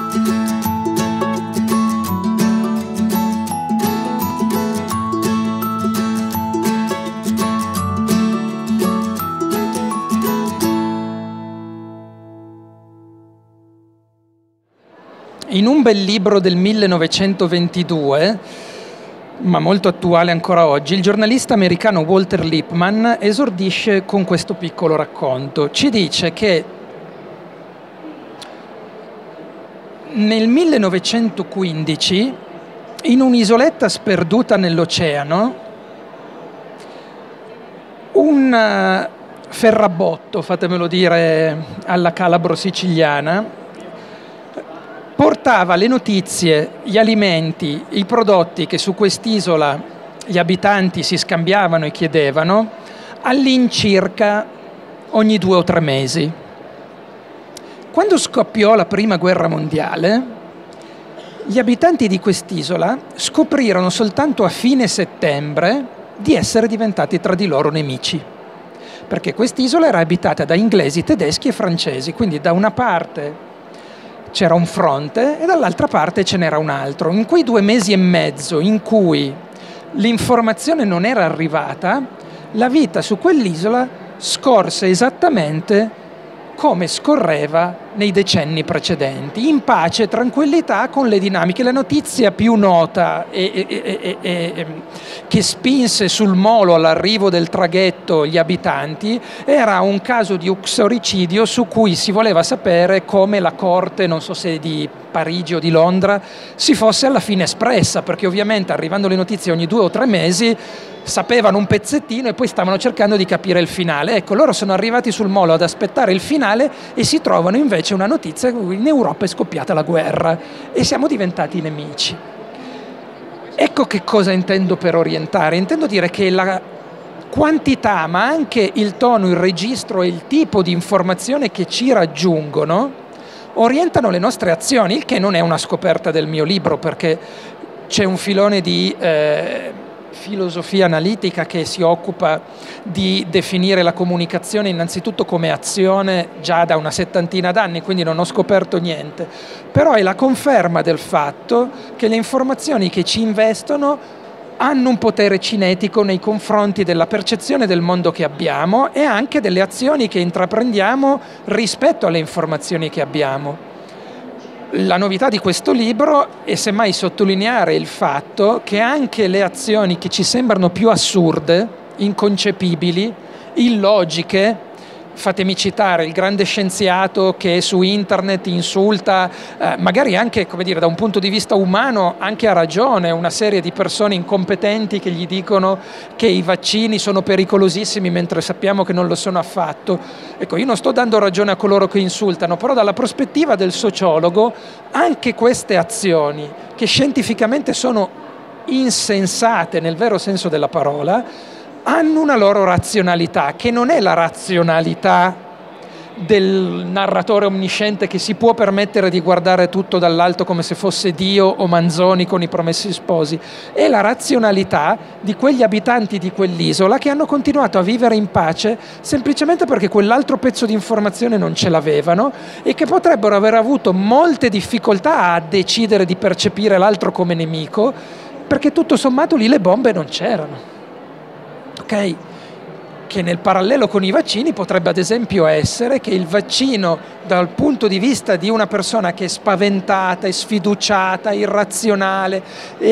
In un bel libro del 1922, ma molto attuale ancora oggi, il giornalista americano Walter Lippmann esordisce con questo piccolo racconto. Ci dice che nel 1915, in un'isoletta sperduta nell'oceano, un ferrabotto, fatemelo dire alla calabro-siciliana, portava le notizie, gli alimenti, i prodotti che su quest'isola gli abitanti si scambiavano e chiedevano all'incirca ogni 2 o 3 mesi. Quando scoppiò la Prima Guerra Mondiale, gli abitanti di quest'isola scoprirono soltanto a fine settembre di essere diventati tra di loro nemici, perché quest'isola era abitata da inglesi, tedeschi e francesi, quindi da una parte c'era un fronte e dall'altra parte ce n'era un altro. In quei 2 mesi e mezzo in cui l'informazione non era arrivata, la vita su quell'isola scorse esattamente come scorreva nei decenni precedenti, in pace e tranquillità con le dinamiche. La notizia più nota che spinse sul molo all'arrivo del traghetto gli abitanti era un caso di uxoricidio su cui si voleva sapere come la corte, non so se di Parigi o di Londra, si fosse alla fine espressa, perché ovviamente arrivando le notizie ogni 2 o 3 mesi sapevano un pezzettino e poi stavano cercando di capire il finale. Ecco, loro sono arrivati sul molo ad aspettare il finale e si trovano invece una notizia che in Europa è scoppiata la guerra e siamo diventati nemici. Ecco che cosa intendo per orientare. Intendo dire che la quantità, ma anche il tono, il registro e il tipo di informazione che ci raggiungono orientano le nostre azioni, il che non è una scoperta del mio libro, perché c'è un filone di filosofia analitica che si occupa di definire la comunicazione innanzitutto come azione già da una 70ina d'anni, quindi non ho scoperto niente, però è la conferma del fatto che le informazioni che ci investono hanno un potere cinetico nei confronti della percezione del mondo che abbiamo e anche delle azioni che intraprendiamo rispetto alle informazioni che abbiamo. La novità di questo libro è semmai sottolineare il fatto che anche le azioni che ci sembrano più assurde, inconcepibili, illogiche, fatemi citare il grande scienziato che su internet insulta, magari anche, come dire, da un punto di vista umano, anche a ragione, una serie di persone incompetenti che gli dicono che i vaccini sono pericolosissimi mentre sappiamo che non lo sono affatto. Ecco, io non sto dando ragione a coloro che insultano, però dalla prospettiva del sociologo anche queste azioni, che scientificamente sono insensate nel vero senso della parola, hanno una loro razionalità, che non è la razionalità del narratore omnisciente che si può permettere di guardare tutto dall'alto come se fosse Dio o Manzoni con i Promessi Sposi, è la razionalità di quegli abitanti di quell'isola che hanno continuato a vivere in pace semplicemente perché quell'altro pezzo di informazione non ce l'avevano e che potrebbero aver avuto molte difficoltà a decidere di percepire l'altro come nemico, perché tutto sommato lì le bombe non c'erano. Okay? Che nel parallelo con i vaccini potrebbe ad esempio essere che il vaccino dal punto di vista di una persona che è spaventata, è sfiduciata, irrazionale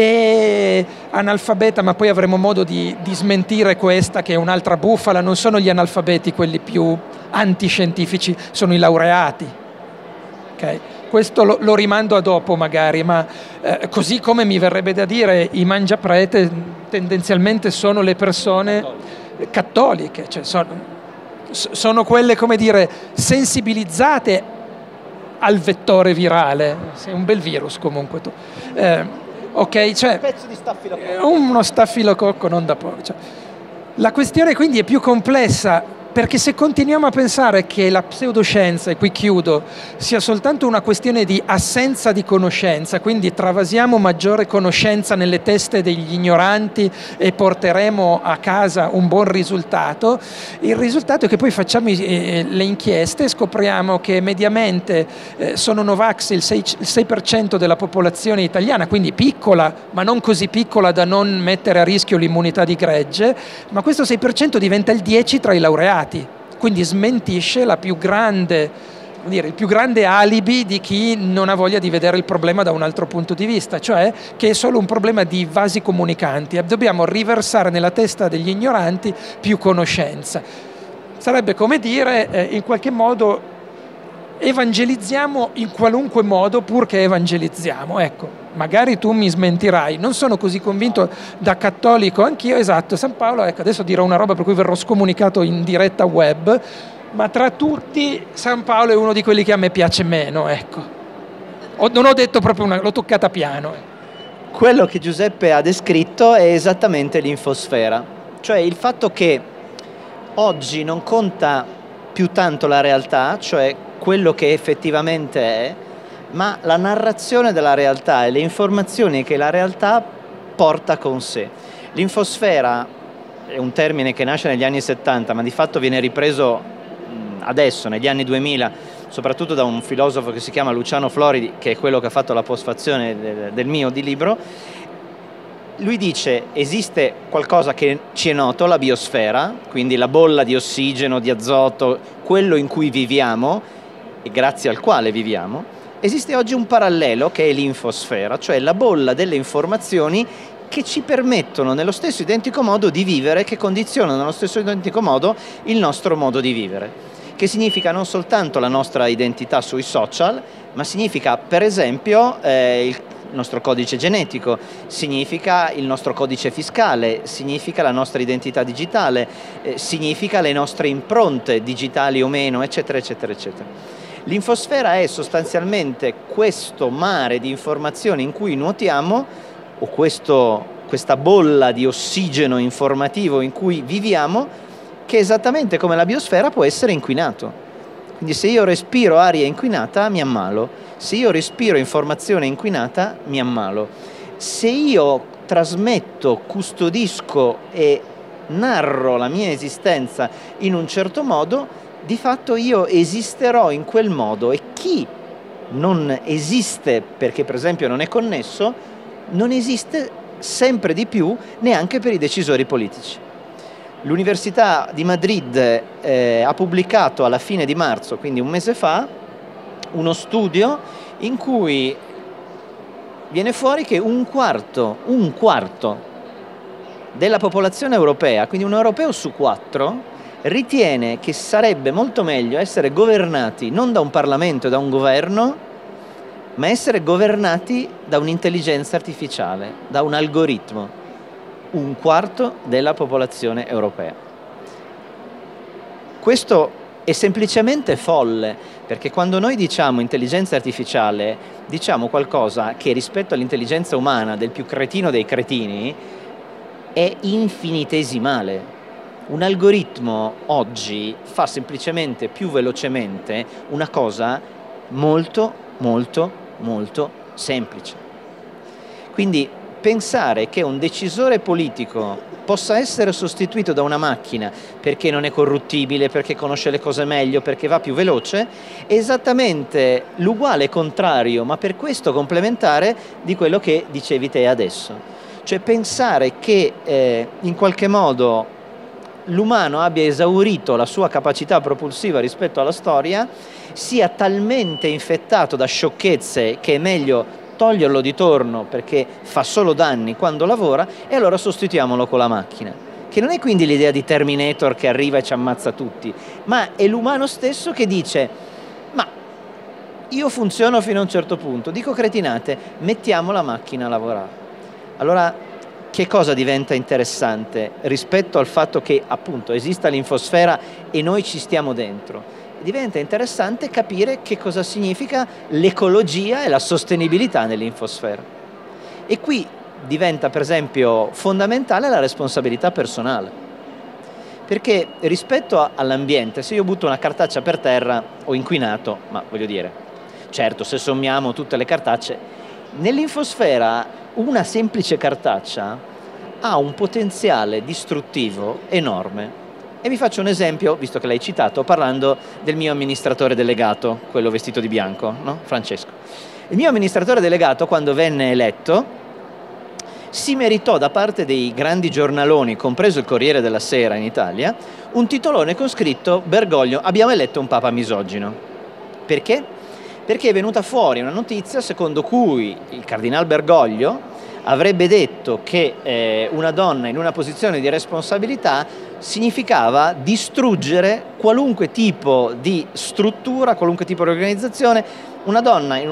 e analfabeta, ma poi avremo modo di smentire questa che è un'altra bufala, non sono gli analfabeti quelli più antiscientifici, sono i laureati. Okay? Questo lo rimando a dopo magari, ma così come mi verrebbe da dire i mangiaprete tendenzialmente sono le persone cattoliche, cioè sono quelle, come dire, sensibilizzate al vettore virale. Sei un bel virus comunque tu. Ok, cioè un pezzo di staffilococco. uno staffilococco non da poco. Cioè, la questione quindi è più complessa perché se continuiamo a pensare che la pseudoscienza, e qui chiudo, sia soltanto una questione di assenza di conoscenza, quindi travasiamo maggiore conoscenza nelle teste degli ignoranti e porteremo a casa un buon risultato, il risultato è che poi facciamo le inchieste e scopriamo che mediamente sono Novax il 6% della popolazione italiana, quindi piccola, ma non così piccola da non mettere a rischio l'immunità di gregge, ma questo 6% diventa il 10% tra i laureati. Quindi smentisce la più grande, il più grande alibi di chi non ha voglia di vedere il problema da un altro punto di vista, cioè che è solo un problema di vasi comunicanti. Dobbiamo riversare nella testa degli ignoranti più conoscenza. Sarebbe come dire, in qualche modo, evangelizziamo in qualunque modo purché evangelizziamo. Ecco, magari tu mi smentirai, non sono così convinto da cattolico anch'io, esatto, San Paolo, ecco, adesso dirò una roba per cui verrò scomunicato in diretta web, ma tra tutti San Paolo è uno di quelli che a me piace meno, ecco. Non ho detto proprio l'ho toccata piano. Quello che Giuseppe ha descritto è esattamente l'infosfera, cioè il fatto che oggi non conta più tanto la realtà, cioè quello che effettivamente è, ma la narrazione della realtà e le informazioni che la realtà porta con sé. L'infosfera è un termine che nasce negli anni 70, ma di fatto viene ripreso adesso, negli anni 2000, soprattutto da un filosofo che si chiama Luciano Floridi, che è quello che ha fatto la postfazione del mio libro. Lui dice: esiste qualcosa che ci è noto, la biosfera, quindi la bolla di ossigeno, di azoto, quello in cui viviamo e grazie al quale viviamo. Esiste oggi un parallelo che è l'infosfera, cioè la bolla delle informazioni che ci permettono nello stesso identico modo di vivere, che condizionano nello stesso identico modo il nostro modo di vivere, che significa non soltanto la nostra identità sui social, ma significa per esempio il nostro codice genetico, significa il nostro codice fiscale, significa la nostra identità digitale, significa le nostre impronte digitali o meno, eccetera, eccetera, eccetera. L'infosfera è sostanzialmente questo mare di informazioni in cui nuotiamo, o questa bolla di ossigeno informativo in cui viviamo, che esattamente come la biosfera può essere inquinato. Quindi se io respiro aria inquinata mi ammalo, se io respiro informazione inquinata mi ammalo. Se io trasmetto, custodisco e narro la mia esistenza in un certo modo, di fatto io esisterò in quel modo, e chi non esiste perché per esempio non è connesso, non esiste sempre di più neanche per i decisori politici. L'Università di Madrid ha pubblicato alla fine di marzo, quindi un mese fa, uno studio in cui viene fuori che un quarto della popolazione europea, quindi un europeo su 4, ritiene che sarebbe molto meglio essere governati non da un Parlamento e da un governo, ma essere governati da un'intelligenza artificiale, da un algoritmo. Un quarto della popolazione europea. Questo è semplicemente folle, perché quando noi diciamo intelligenza artificiale, diciamo qualcosa che rispetto all'intelligenza umana del più cretino dei cretini è infinitesimale. Un algoritmo oggi fa semplicemente più velocemente una cosa molto, molto, molto semplice. Quindi pensare che un decisore politico possa essere sostituito da una macchina perché non è corruttibile, perché conosce le cose meglio, perché va più veloce, è esattamente l'uguale contrario, ma per questo complementare, di quello che dicevi te adesso. Cioè pensare che in qualche modo l'umano abbia esaurito la sua capacità propulsiva rispetto alla storia, sia talmente infettato da sciocchezze che è meglio toglierlo di torno perché fa solo danni quando lavora, e allora sostituiamolo con la macchina. Che non è quindi l'idea di Terminator che arriva e ci ammazza tutti, ma è l'umano stesso che dice: ma io funziono fino a un certo punto, dico cretinate, mettiamo la macchina a lavorare. Allora che cosa diventa interessante rispetto al fatto che appunto esista l'infosfera e noi ci stiamo dentro? Diventa interessante capire che cosa significa l'ecologia e la sostenibilità nell'infosfera. E qui diventa per esempio fondamentale la responsabilità personale, Perché rispetto all'ambiente, se io butto una cartaccia per terra ho inquinato, ma voglio dire, certo, se sommiamo tutte le cartacce, nell'infosfera una semplice cartaccia ha un potenziale distruttivo enorme. E vi faccio un esempio, visto che l'hai citato, parlando del mio amministratore delegato, quello vestito di bianco, no? Francesco. Il mio amministratore delegato, quando venne eletto, si meritò da parte dei grandi giornaloni, compreso il Corriere della Sera in Italia, un titolone con scritto: Bergoglio, abbiamo eletto un papa misogino. Perché? Perché è venuta fuori una notizia secondo cui il cardinal Bergoglio avrebbe detto che una donna in una posizione di responsabilità significava distruggere qualunque tipo di struttura, qualunque tipo di organizzazione. Una donna in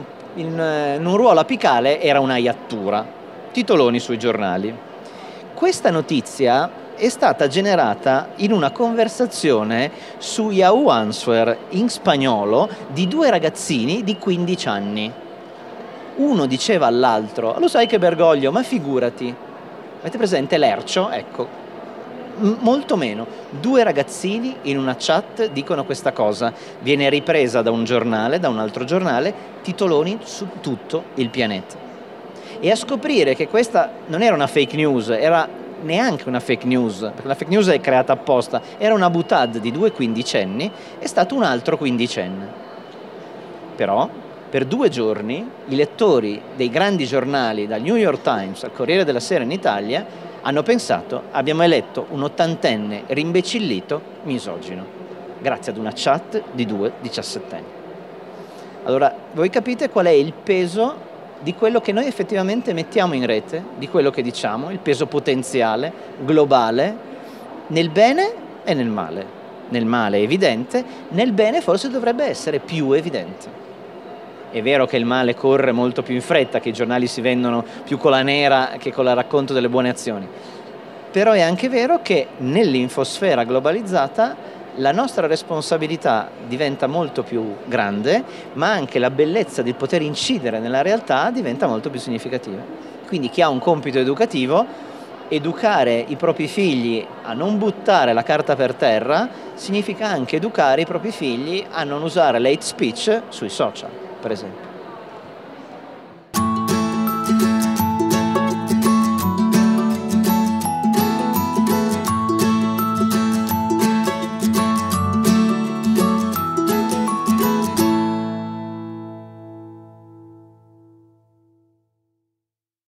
un ruolo apicale era una iattura. Titoloni sui giornali. Questa notizia è stata generata in una conversazione su Yahoo Answer in spagnolo di due ragazzini di 15 anni. Uno diceva all'altro: lo sai che Bergoglio, ma figurati, avete presente Lercio? Ecco, molto meno. Due ragazzini in una chat dicono questa cosa, viene ripresa da un giornale, da un altro giornale, titoloni su tutto il pianeta. E a scoprire che questa non era una fake news, era neanche una fake news, perché la fake news è creata apposta, era una boutade di due quindicenni, è stato un altro quindicenne. Però, per 2 giorni, i lettori dei grandi giornali, dal New York Times al Corriere della Sera in Italia, hanno pensato: abbiamo eletto un 80enne rimbecillito misogino, grazie ad una chat di 2 diciassettenni. Allora, voi capite qual è il peso di quello che noi effettivamente mettiamo in rete, di quello che diciamo, il peso potenziale, globale, nel bene e nel male. Nel male è evidente, nel bene forse dovrebbe essere più evidente. È vero che il male corre molto più in fretta, che i giornali si vendono più con la nera che con il racconto delle buone azioni. Però è anche vero che nell'infosfera globalizzata la nostra responsabilità diventa molto più grande, ma anche la bellezza di poter incidere nella realtà diventa molto più significativa. Quindi chi ha un compito educativo, educare i propri figli a non buttare la carta per terra, significa anche educare i propri figli a non usare l'hate speech sui social, per esempio.